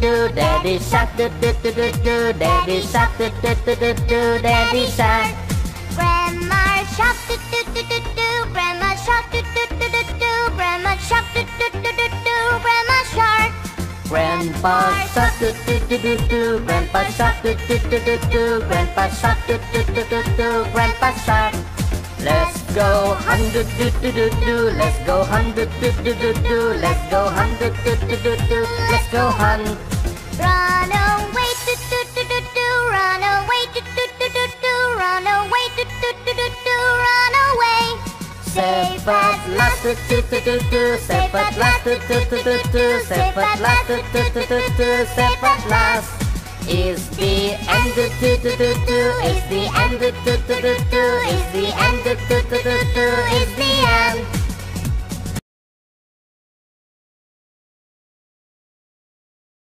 do. Daddy shark, do do do do do. Daddy shark, do do do do do. Daddy shark. Grandma shark, do do do do do. Grandma shark, do do do do do. Grandma shark, do do do do do. Grandma shark. Grandpa shark, do do do do do. Grandpa shark, do do do do do. Grandpa shark, do do do do do. Grandpa shark. Let's go hunt, do do do do do. Let's go hunt, do do do do do. Let's go hunt, do do do do do. Let's go hunt. Run away, do do do do do. Run away, do do do do do. Run away, do do do do do. Run away. Safe at last, do do do do do. Safe at last, do do do do do. Safe at last, do do do do do. Safe at last. Is the end, do do do do do. Is the end, do do do do do. Is the end, do do do do do. Is